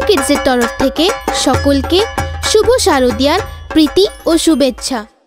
কিডসের তরফ থেকে সকলকে শুভ শারদিয়ার প্রীতি ও শুভেচ্ছা।